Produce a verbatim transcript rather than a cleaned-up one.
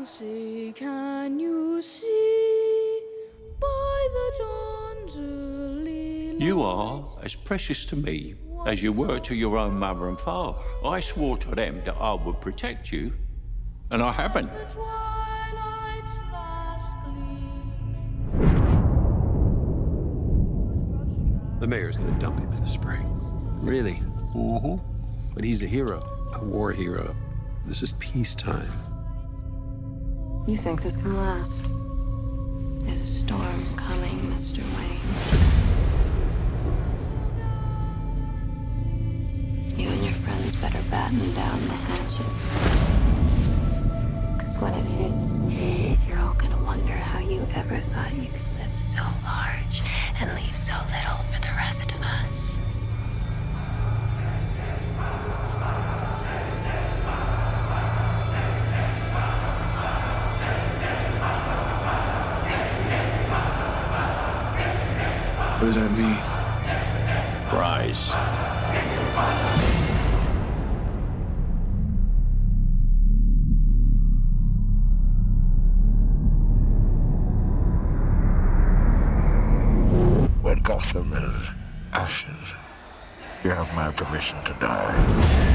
you see, can you see by the dawn's early light? You are as precious to me as you were to your own mother and father. I swore to them that I would protect you, and I haven't. The twilight's last gleam. The mayor's gonna dump him in the spring. Really? Mm-hmm. But he's a hero, a war hero. This is peacetime. You think this can last? There's a storm coming, Mister Wayne. You and your friends better batten down the hatches. Because when it hits, you're all gonna wonder how you ever thought you could live so large and leave so little for the rest of us. What does that mean? Rise. When Gotham is ashes, you have my permission to die.